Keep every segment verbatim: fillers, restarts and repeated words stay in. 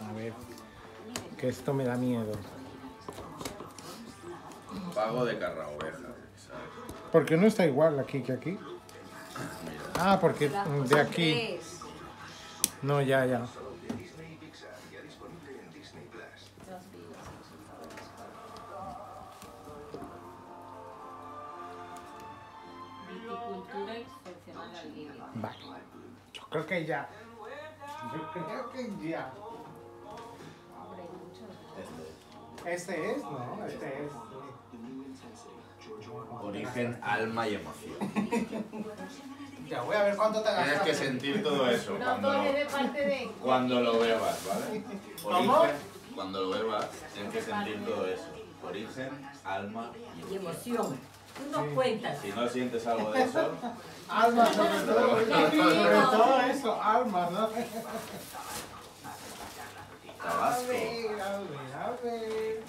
A ver, que esto me da miedo. Pago de carraoveja, ¿sabes? ¿Por qué no está igual aquí que aquí? Ah, porque de aquí. No, ya, ya. Viticultura excepcional al límite. Vale. Yo creo que ya. Yo creo que ya. Hombre, hay muchos. Este es, ¿no? Este es. Origen, alma y emoción. Ya voy a ver cuánto te Tienes gastas. que sentir todo eso No cuando todo es lo, de parte de... cuando lo bebas, ¿vale? ¿Cómo? Origen, cuando lo bebas, tienes que sentir todo eso. Origen, alma y Y emoción. emoción. Tú nos cuentas. Si no sientes algo de eso, Alma, sobre todo. Sobre todo eso, alma, ¿no? A Tabasco. ver, a ver, a ver.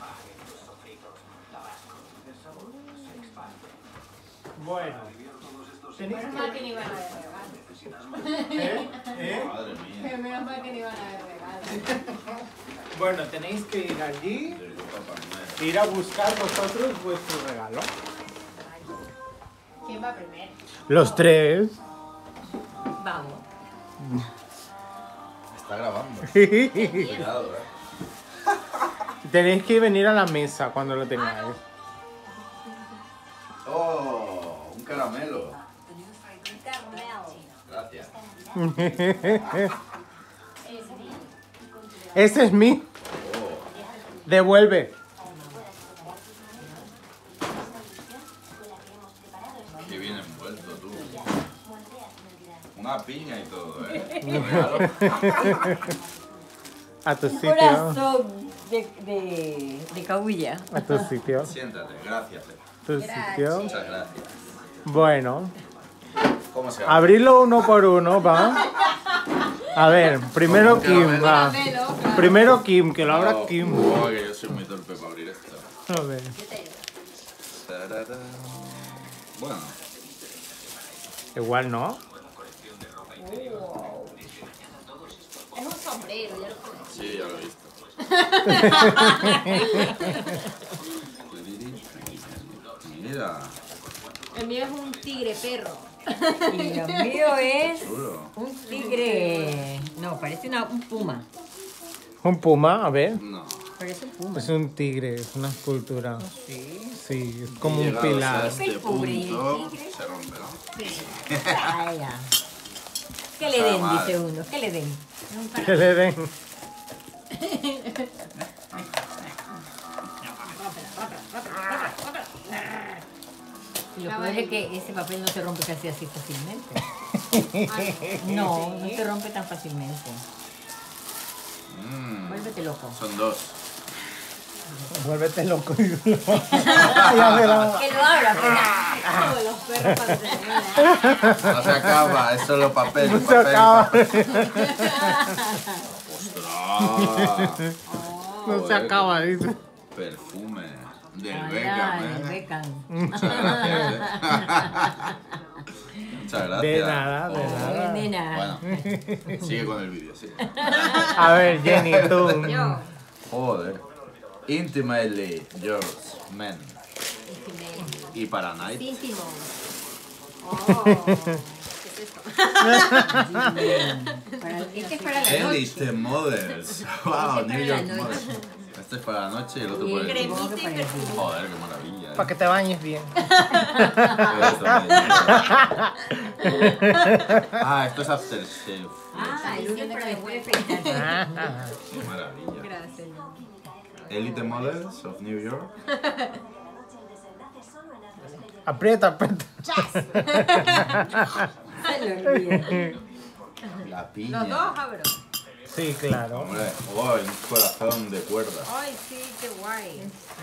Bueno. Tenéis Menos mal que ni van a haber regalos. ¿Eh? ¿Eh? Madre mía. Menos mal que ni van a haber regalos. Bueno, tenéis que ir allí, Del Papá Noel. ir a buscar vosotros vuestro regalo. ¿Quién va primero? Los tres. Vamos. Está grabando. Tenéis Cuidado, eh. que venir a la mesa cuando lo tengáis. Oh, un caramelo. Carmel. Gracias. Ese es mi. Oh, Devuelve. qué bien envuelto tú. Una piña y todo, ¿eh? Un regalo. A tu Un sitio. corazón de, de, de cabulla. A tu sitio. Siéntate, gracias. Tu sitio. Muchas gracias. Bueno. ¿Cómo se llama? Abrirlo uno por uno, va. A ver, primero Como un Kim, caramelo. va. Caramelo, claro. Primero Kim, que lo abra Oh, Kim. oh, que yo soy muy torpe para abrir esto. A ver. Tarara. Bueno, Igual no. Wow. Es un sombrero, ya lo sé. sí, ya lo he visto. Mira, El mío es un tigre perro. Y lo mío es chulo. un tigre. No, parece una, un puma. Un puma, a ver. No. Parece un puma. Es un tigre, es una escultura. Sí. Sí, es como un Llegados a pilar. este El pobre punto, tigre. se rompe, ¿no? Ah, ya. ¿Qué le Está den? mal. Dice uno. ¿Qué le den? Que le den. Y lo peor es que ese papel no se rompe casi así fácilmente. No, no se rompe tan fácilmente. Mm, Vuélvete loco. son dos. Vuélvete loco. Ya verás. Que lo abra, pues. Como los perros cuando se mueven. No se acaba, es solo papel. No se papel, acaba. papel. ¡Ostras! No se acaba, dice. Perfume del Ah, Beckham, el ¿eh? Beckham. Muchas gracias, ¿eh? Muchas gracias. De nada, de Oye, nada. nena. Bueno, sigue con el vídeo, sí. A ver, Jenny, tú. Yo. Joder. Intimately yours, men. Y para Night. Íntimo. Oh. ¿Qué es esto? Para- Este es para la noche. Elite Models. Wow, New la York noche. Models. Este es para la noche y el otro Y por el el día. cremita y perfume. Joder, qué maravilla. Para que te bañes bien. Esto me- Ah, esto es aftershave. Ah, el uno para después de afeitarte. Qué maravilla. Gracias. Elite Models of New York. Aprieta, aprieta. Se lo olvida. La piña. Los dos abro. Sí, claro. Hombre, oh, un corazón de cuerda. Ay, sí, qué guay.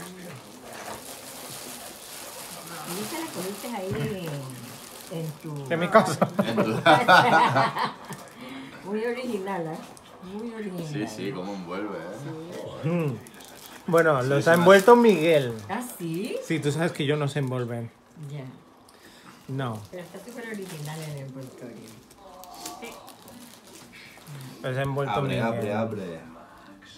Y esa la cogiste ahí en tu... En mi casa. En tu- Muy original, ¿eh? Muy original. Sí, sí, cómo envuelve, ¿eh? Mm. Bueno, los sí, ha sí. envuelto Miguel. ¿Ah, sí? Sí, tú sabes que yo no sé envolver. Ya. No, Pero está súper original el envoltorio. los ha envuelto Abre, Miguel. abre, abre.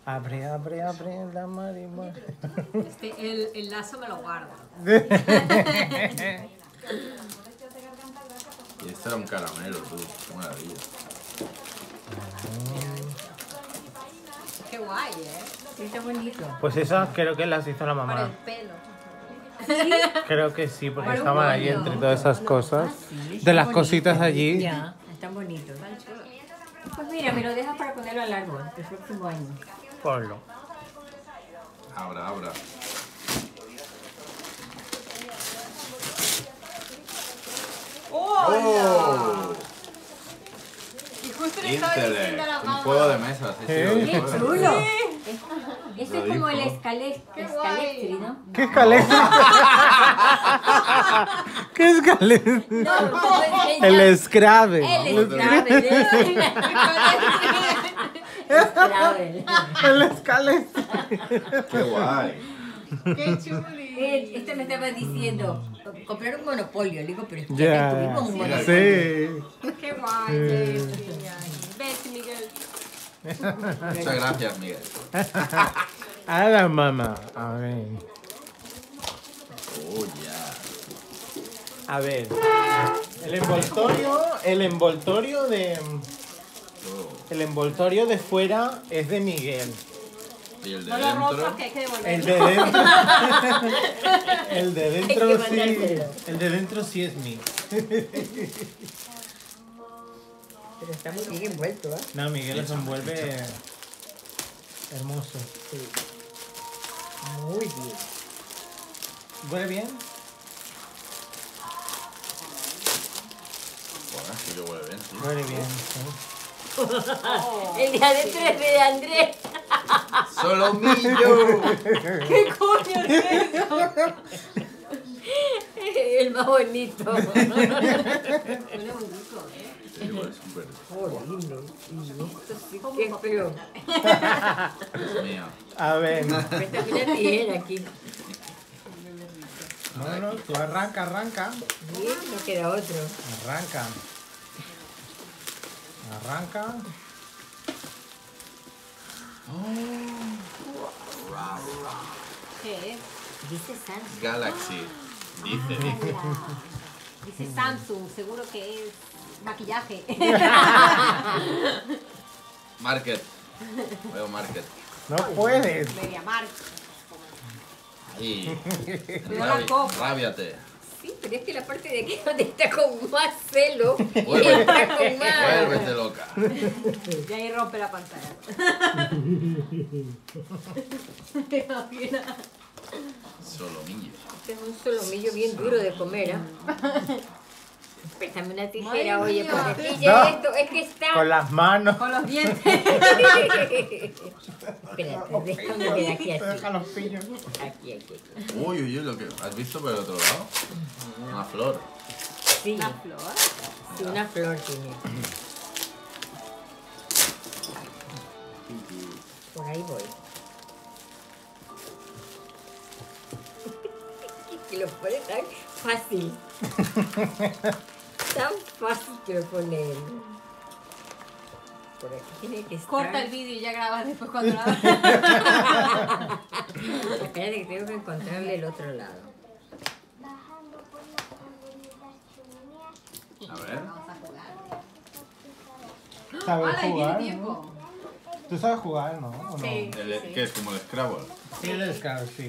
Abre, abre, abre la marihuana. Este, el, el lazo me lo guardo. Y este era un caramelo, tú. Qué maravilla. Qué guay, ¿eh? Sí, está bonito. Pues esas creo que las hizo la Para el mamá. pelo. Creo que sí, porque Para un estaban ahí bollo. entre todas esas cosas. Sí, De están las bonitos. cositas allí. Ya, están bonitos. Pues mira, me lo dejas para ponerlo al árbol el próximo año. Ponlo. Abra, abra. ¡Oh! Y justo le estaba diciendo a la Internet. Un mamá. juego de mesa. Sí, sí, ¿Eh? lo ¡Qué dijo, chulo! ¿verdad? Ese Lo es como el dijo. escale- Qué escalectri, guay. ¿no? ¿Qué escaleta? ¿Qué escaleta? No, ¿cómo se El llama? Scrabble. El Scrabble. Scrabble. El escaleta. ¡Qué guay! Qué chuli. Eh, Este me estaba diciendo, comprar un monopolio. Le digo, pero es que Ya. tuvimos un monopolio. Sí. Qué guay. Ves, Miguel. Muchas gracias, Miguel. A la mamá. A ver. Oh, ya. A ver. El envoltorio. El envoltorio de. Oh. El envoltorio de fuera es de Miguel. Y el de No lo dentro. rompas, que hay que El devolverlo. de dentro. El de dentro Hay que sí. mandárselo. El de dentro sí es mío. Pero está muy bien envuelto, ¿eh? No, Miguel los envuelve hermoso. Sí. Muy bien. ¿Huele bien? Bueno, sí que huele bien, sí. Huele bien, sí. El de adentro es de Andrés. ¡Solomillo! ¿Qué coño es eso? El más bonito. Huele muy rico, ¿eh? Sí, huele súper. Horrible. Y esto sí que es feo. Dios mío. A ver. Préstame una tijera aquí. No, no, tú arranca, arranca. Bien, no queda otro. Arranca. Arranca. ¿Qué es? Dice Samsung. Galaxy. Dice, dice. Dice Samsung, seguro que es maquillaje. Market. Veo Market. No puedes. MediaMarkt. Ahí. Veo la copa. Rábiate. Sí, pero es que la parte de aquí es donde está con más celo. Vuelve- Está con más. Vuélvete loca. Y ahí rompe la pantalla. Solomillo. Este es un solomillo bien duro de comer, ¿ah? Préstame una tijera, Madre oye, mía. porque aquí ya No. esto es que está. Con las manos. Con los dientes. Espérate, déjame ver aquí Te así. deja los pillos. Aquí, aquí. Uy, uy, uy, lo que. ¿Has visto por el otro lado? Una flor. Sí, Una flor. sí, una flor tiene. Por ahí voy. Que lo pone tan fácil. Tan fácil que lo pone él. Por aquí tiene que estar. Corta el vídeo y ya grabas después cuando la hagas. Espérate que tengo que encontrarle el otro lado. A ver. Vamos a jugar. ¿Sabes ¡Hala, y jugar? tiene ¿no? tiempo! ¿Tú sabes jugar, no? ¿O no? Sí. El- ¿Qué es? Como el Scrabble. Sí, el Scrabble, sí.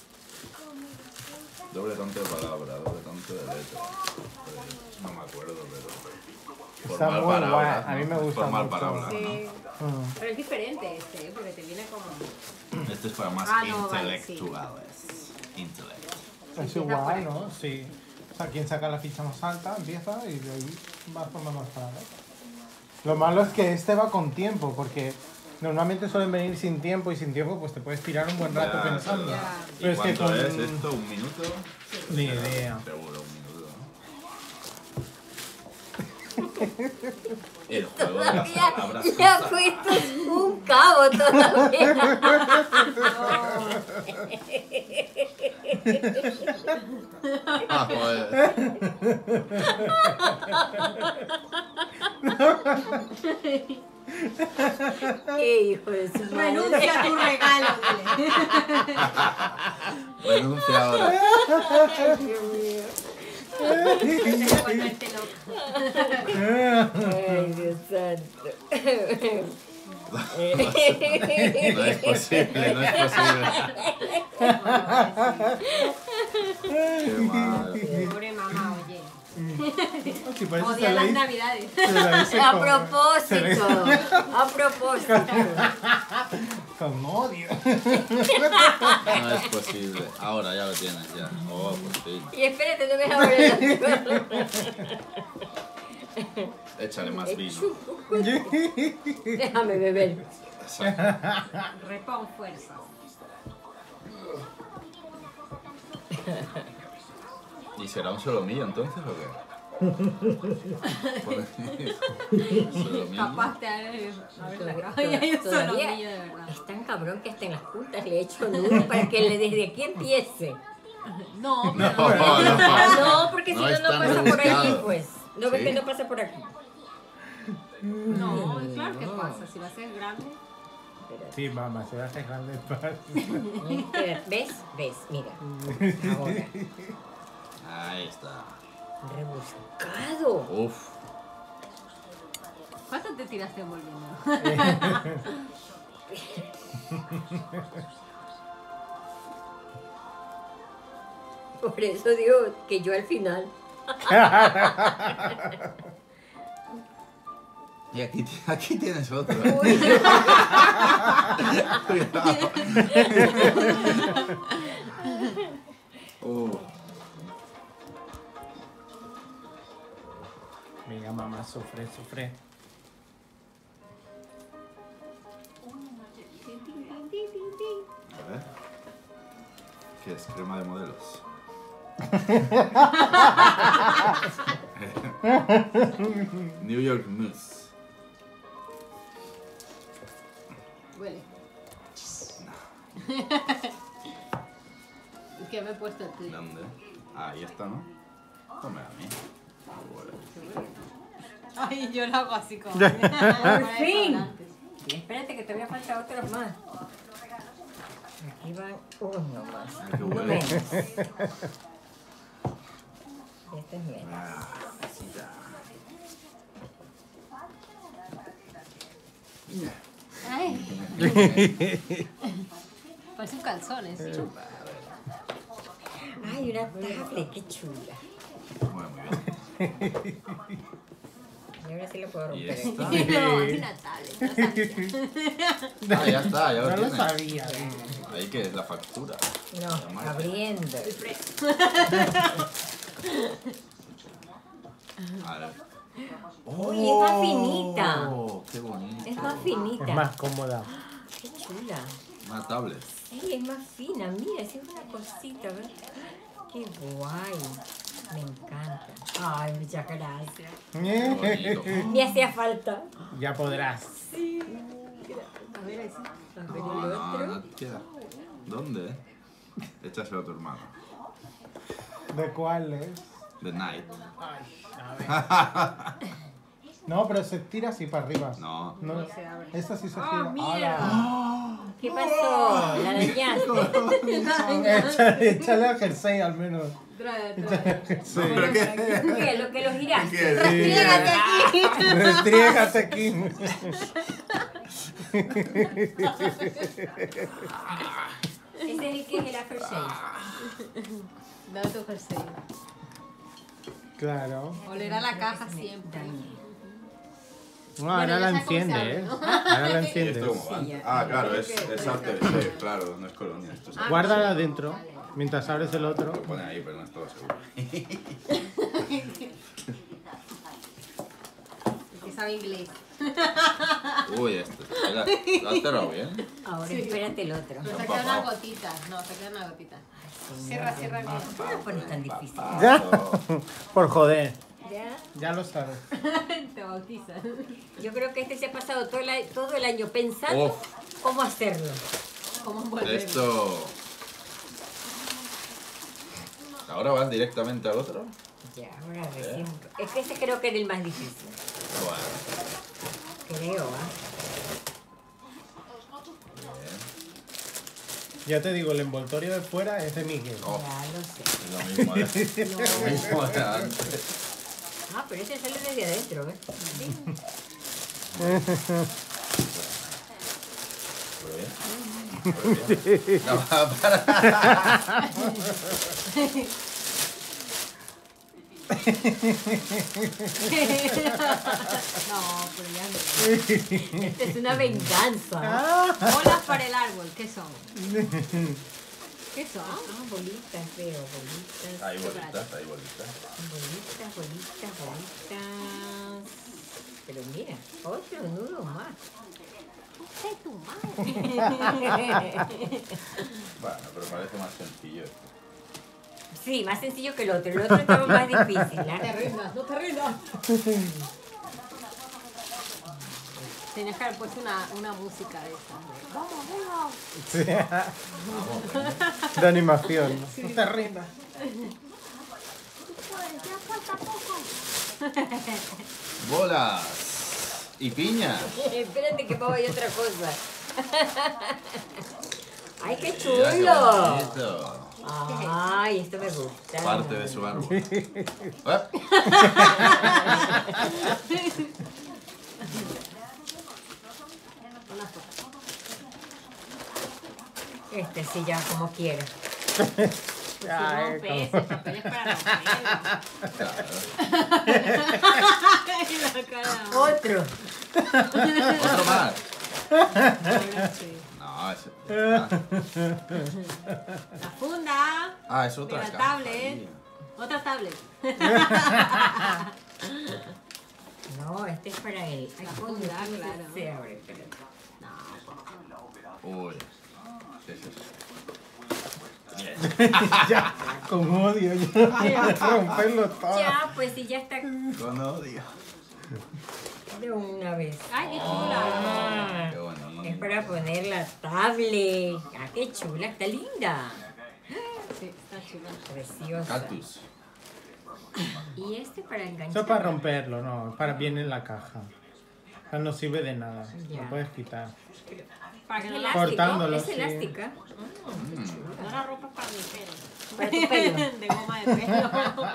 Doble tanto de palabra, doble tanto de letra. Pues, no me acuerdo, pero. Está Formar muy palabras, guay, a mí ¿no? me gusta Formar mucho. palabras, Sí. Mm. Pero es diferente este, ¿eh? Porque te viene como... ¿no? Este es para más Ah, no, vale, intelectuales. Intellect. Es Empieza por igual, ahí. ¿no? Sí. O sea, quien saca la ficha más alta empieza y de ahí va formando más palabras. Lo malo es que este va con tiempo, porque normalmente suelen venir sin tiempo y sin tiempo pues te puedes tirar un buen rato Ya, pensando. pero- Ya. ¿Y Pero es que cuánto con... es esto? ¿Un minuto? Ni idea. Seguro, un minuto, ¿no? El juego de las Ya, palabras. ya ha puesto un cabo todavía. Ah, joder. Qué hijo de su madre. Renuncia a tu regalo, dile. Renuncia ahora. Déjame ponerte loca. Ay, Dios santo. No es posible, no es posible. Qué mal. Pobre mamá, oye. Si por eso se Odia lo las hice- navidades. se lo hice A con- propósito, a propósito. Con odio. No es posible. Ahora ya lo tienes, ya. Oh, por fin. Y espérate, no me abres Échale más vino. Déjame beber. Repon fuerza. ¿Y será un solomillo entonces o qué? Solomillo. Capaz te hagas. A ver, la grabo. Todavía- Y hay un todavía solomillo de verdad. Es tan cabrón que hasta en las puntas le he hecho nudo para que le desde aquí empiece. No, No, pero no, no. No, porque si No no, es no tan pasa por aquí, rebuscado. pues. No ves Sí. que no pasa por aquí. no, claro que pasa. Si va a ser grande. Espérate. Sí, mamá, se va a hacer grande el Espérate, ¿ves? ¿Ves? Mira. Ahora. Ahí está. Rebuscado. Uf. ¿Cuánto te tiraste envolviendo? Por eso digo que yo al final. Y aquí, ti- aquí tienes otro. Uy, Cuidado. Uh, Venga, mamá, sufre, sufre. a ver. ¿Qué es? Crema de modelos. New York Mousse. Huele. ¿Qué me he puesto el tuyo? ¿Dónde? Ah, ahí está, ¿no? Tome a mí. Bueno. Ay, yo lo hago así como. Por fin. Y espérate que todavía falta otros más. Aquí van uno más. Ay, qué Uno bueno. menos. Este es menos. Ah, sí, ya. Ay. Parece un calzón, ¿eh? Chupa. Ay, una tablet, qué chula. Bueno, muy bien. Y ahora sí lo puedo Y romper. esta. No, es una tablet. No sabía. Ah, ya está, ya lo No lo tienes. sabía. Ahí que es la factura. No, abriendo. A ver. Uy, es más finita. Oh, qué bonito. Es más finita. Es más cómoda. Qué chula. Una tablet. Sí, es más fina. Mira, es una cosita, ¿ves? Qué guay. Me encanta. Ay, muchas gracias. Qué bonito. Me hacía falta. Ya podrás. A ver, ahí sí. A ver No, el no, otro. no queda. ¿Dónde? Échaselo a tu hermano. ¿De cuál es? The Night. Ay, a ver. No, pero se tira así para arriba. No. No, se abre. esta sí se Ah, gira. mira. ¡Hala! ¿Qué pasó? La dañaste. Échale, échale al jersey al menos. Trae, Échale trae. al jersey. ¿Pero qué? Mira, lo que lo giraste. ¿Qué? Restriégate aquí. Restriégate aquí. Ese es el que es el after shave. Dame tu jersey. Claro. Olerá la caja siempre. No, ahora Bueno, la ya sé cómo se enciende, abre, ¿eh? ¿no? Ahora la ¿Y enciendes. esto cómo va? ya. Ah, claro, es, Creo que es puede after ser. shave, claro, no es colonia. Esto se Guárdala adentro mientras abres el otro. lo pone ahí, pero no estaba seguro. Que sabe inglés. Uy, este. Mira, ¿lo has cerrado bien? Ahora espérate el otro. Pero se quedan unas gotitas. No, se quedan unas gotitas. Cierra, cierra bien. ¿Por qué lo pones tan difícil? ¿Ya? Por joder. ¿Ya? Ya lo sabes. Te bautizan. Yo creo que este se ha pasado todo el, todo el año pensando Uf. cómo hacerlo. ¿Cómo envolverlo? Esto. ¿Ahora vas directamente al otro? Ya, ahora recién. Es que ese creo que era el más difícil. Bueno, Creo, ¿ah? Ya te digo, el envoltorio de fuera es de Miguel. Oh, Ya lo sé. es lo mismo, ¿eh? Lo mismo de antes. Ah, pero ese sale desde adentro, ¿ves? Muy bien. Muy bien. No, para. No, pero ya no. Esta es una venganza. Bolas para el árbol, ¿qué son? ¿Qué son? Ah, bolitas, veo, bolitas. Hay bolitas, hay bolitas. Bolitas, bolitas, bolitas. Pero mira, otro nudo más. ¡Qué tu madre! Bueno, pero parece más sencillo. Sí, más sencillo que el otro. El otro estaba más difícil, No te ¿ah? rindas, no te rindas. Tenías que haber puesto una, una música de esa. ¡Vamos, vamos! Sí. De animación. No te rindas. Tú puedes, ya falta poco. Bolas y piñas. Espérate que vamos a otra cosa. ¡Ay, qué Mira qué chulo! bonito. Ay, esto me gusta. Parte de su árbol. ¿Eh? Este sí, ya como quiera. Si rompe ese papel es para romperlo. Claro. La cara. Otro. Otro más. Ahora sí. No, ese. Ah, La funda. ah, es otra De la caja, tablet. tío. Otra tablet. No, este es para él. Ay, La coño, funda, ¿cómo claro. se abre? Espérate. Uy. Sí, sí, sí. Ya, con odio, ya. Romperlo todo. Ya, pues sí, ya está Con odio. de una vez. Ay, qué chula. Ah, Qué bonito. es para poner la tablet. Ah, qué chula, está linda. Sí, está chula. Preciosa. Cactus. Y este para enganchar. Eso es para romperlo, no, para bien en la caja. O sea, no sirve de nada, Ya. lo puedes quitar. Para que Es no la, elástico, Cortándolo, es sí. elástica. Mm. no la rompas para mi pelo. Para tu pelo. De goma de pelo.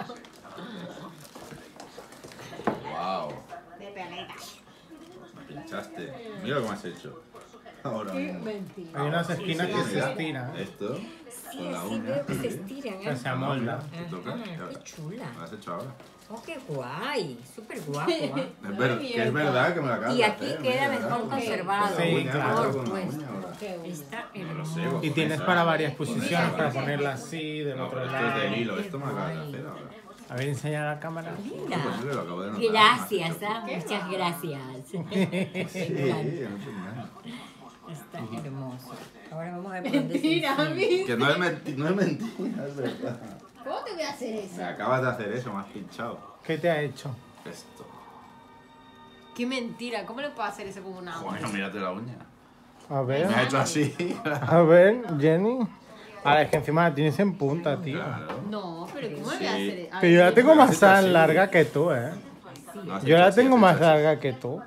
Wow. De peleta. Pinchaste. Mira cómo has hecho. Ahora mismo. Mentira. Hay unas esquinas que se Mira, estiran. Esto. Sí, Con la así uña. veo que se sí. estiran. O sea, ¿eh? se amolda. Te toca. Ajá, Ya. qué chula. Lo has hecho ahora. Oh, qué guay. Súper guapo. ¿eh? Es, ver- que es verdad que me lo acabas Y de aquí hacer, queda mira, mejor con- conservado. con la Sí, uña, claro. con la Pues, uña ahora. está No lo hermoso. sé, Y tienes esa- para varias con posiciones, esa- para ponerla así, del No, otro pero esto es del lado. hilo, esto me lo acabas de hacer ahora. A ver, enseña a la cámara. Pues Linda. sí, lo acabo de notar. Gracias, ¿ah? Muchas gracias. Sí, no te engañes. Está hermoso. Ahora vamos a ver por dónde se Mentira, enciende. mí. Que no es, menti- no es mentira, es verdad. ¿Cómo te voy a hacer eso? Me acabas de hacer eso, me has pinchado. ¿Qué te ha hecho? Esto. Qué mentira. ¿Cómo le puedo hacer eso con una Joder, uña? mírate la uña. A Me ver, ha hecho así. a ver, Jenny. Ahora es que encima la tienes en punta, tío. Claro. No, pero ¿cómo le voy a Sí. hacer eso? Que yo la tengo Pero más has hecho así. larga que tú, eh. No has Yo hecho la así, tengo has más hecho así. larga que tú.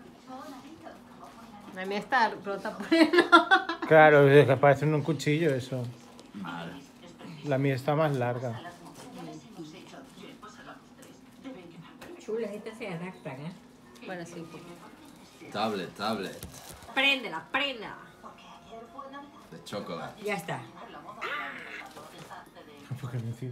A mí está rota por Claro, es que parece un cuchillo eso. Vale. La mía está más larga. Chulas, estas se adaptan, ¿eh? Bueno, sí. Tablet, tablet. Préndela, préndela. De chocolate. Ya está. ¿Por qué me decís?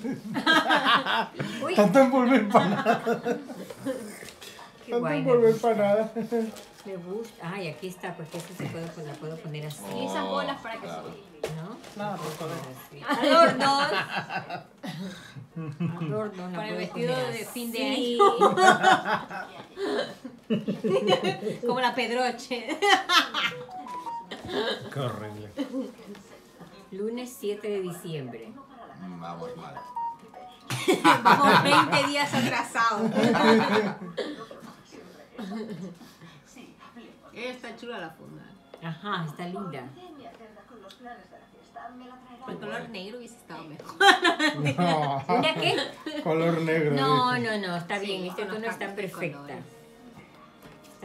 Uy, Tanto envolver para nada. qué Tanto guay. Me envolver gusta. para nada. Me gusta. Ay, aquí está, porque esta se puede, pues, la puedo poner así, Y esas bolas para que claro. ¿no? Nada, por favor. Así. Adornos. Adornos. la Para el puedo vestido poner de fin de así. Como la Pedroche. Qué horrible. Lunes siete de diciembre. Mm, Vamos mal. Vamos veinte días atrasados. Está chula la funda. Ajá, está linda. El color negro hubiese estado mejor. No. ¿Una qué? Color negro. No, dice. no, no, está bien. Sí, Este con los tono está cambios de perfecta. colores.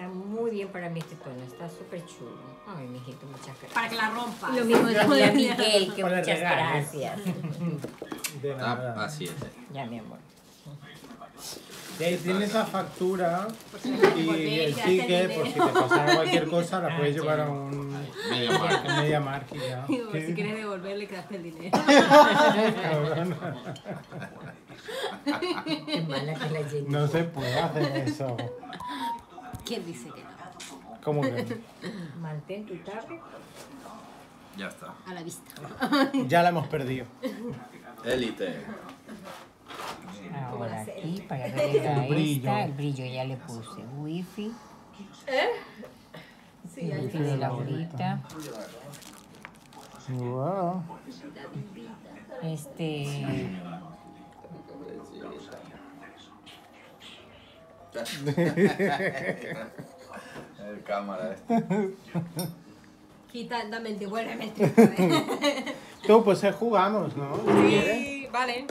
está muy bien para mí este tono, está súper chulo. Ay, mijito, muchas gracias. Para que la rompa. Y lo mismo de Miguel, que Por el muchas regalo. gracias. De Ah, nada. a siete. Ya, mi amor. Y ahí tienes la factura si no quieres y volver, el te hace ticket, por si te dinero. pasara cualquier cosa, la puedes Ah, llevar ya. a un Media marca. a media marca y ya. Digo, ¿Qué? si quieres devolverle, quedaste el dinero. Cabrón. Qué mala que la Jenny. No se puede hacer eso. ¿Quién dice que no? ¿Cómo que Mantén tu tablet. Ya está. A la vista. no? Ya la hemos perdido. Élite. Ahora aquí, para agregar El brillo. esta, el brillo ya le puse wifi. Sí, El wifi de Laurita. Wow. Este... El cámara este. Quita, dame el devuélveme el triple. Tú, pues eh, jugamos, ¿no? Si quieres. Sí, vale.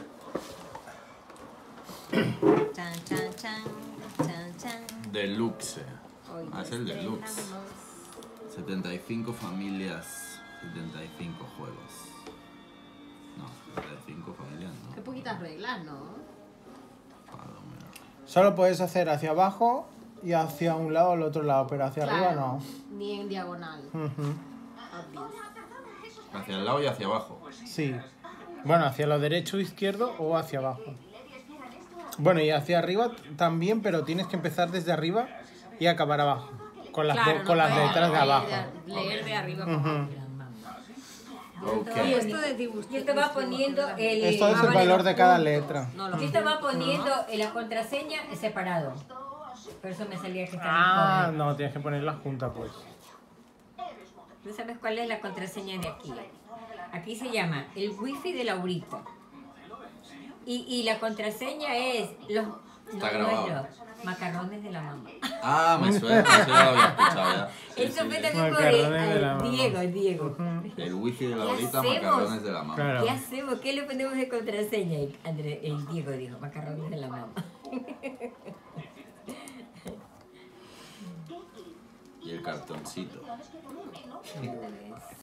Chan, chan, chan, chan, chan. Deluxe. Hoy Ah, es el deluxe. estrenamos. setenta y cinco familias, setenta y cinco juegos. No, setenta y cinco familias no. Qué poquitas reglas, ¿no? Palomero. Solo puedes hacer hacia abajo y hacia un lado o al otro lado, pero hacia arriba no. Ni en diagonal. Ujú. Obvious. Hacia el lado y hacia abajo. Sí. Bueno, hacia lo derecho o izquierdo o hacia abajo. Bueno, y hacia arriba también, pero tienes que empezar desde arriba y acabar abajo. Con las, Claro, do- con no las puedes letras de leer abajo. Leer de arriba para abajo. Ok. Y esto de dibujo. Yo te va poniendo el... Esto es Ah, el vale, valor los de cada puntos. letra. No, los Yo te va poniendo en la contraseña separado. Por eso me salía que estaba Ah, incorrecto. no, tienes que ponerlas juntas, pues. ¿Tú sabes cuál es la contraseña de aquí? Aquí se llama el wifi de Laurita. Y, y la contraseña es los, Está no, grabado. no es los macarrones de la mamá. Ah, me suena, eso ya lo había escuchado ya. Sí, Eso sí, fue sí. también por Macarrones de la el, mamá. Diego, Diego. El wifi de la ¿Qué bolita, hacemos? macarrones de la mamá. Claro. ¿Qué hacemos? ¿Qué le ponemos de contraseña? Y André, el Diego dijo, macarrones de la mamá. Y el cartoncito.